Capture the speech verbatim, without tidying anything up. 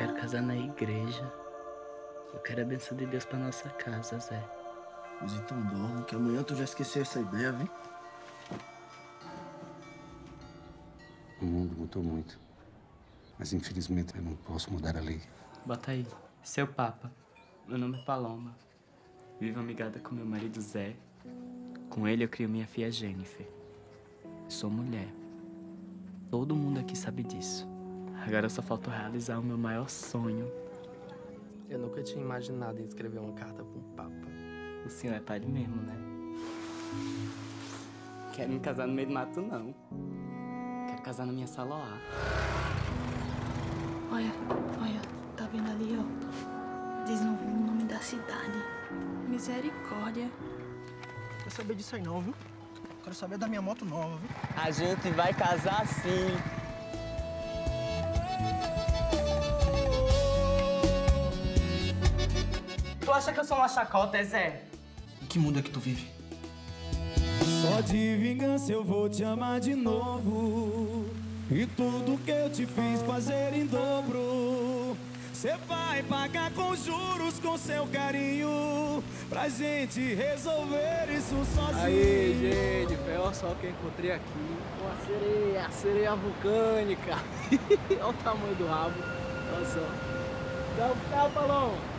quero casar na igreja. Eu quero a benção de Deus pra nossa casa, Zé. Mas então dorme, que amanhã tu já esqueceu essa ideia, viu? O mundo mudou muito. Mas infelizmente eu não posso mudar a lei. Bota aí. Seu Papa. Meu nome é Paloma. Vivo amigada com meu marido Zé. Com ele eu crio minha filha Jennifer. Sou mulher. Todo mundo aqui sabe disso. Agora só falta realizar o meu maior sonho. Eu nunca tinha imaginado em escrever uma carta pro Papa. O senhor é padre mesmo, né? Quero me casar no meio do mato, não. Quero casar na minha saloá. Olha, olha, tá vendo ali, ó? Diz no o nome da cidade. Misericórdia. Não quero saber disso aí não, viu? Quero saber da minha moto nova, viu? A gente vai casar sim. Tu acha que eu sou uma chacota, é, Zé? Em que mundo é que tu vive? Só de vingança eu vou te amar de novo. E tudo que eu te fiz fazer em dobro, cê vai pagar com juros, com seu carinho, pra gente resolver isso sozinho. Aí, gente, olha só o que eu encontrei aqui. Uma sereia, a sereia vulcânica. Olha o tamanho do rabo. Olha só. Dá um tapa, Paloma.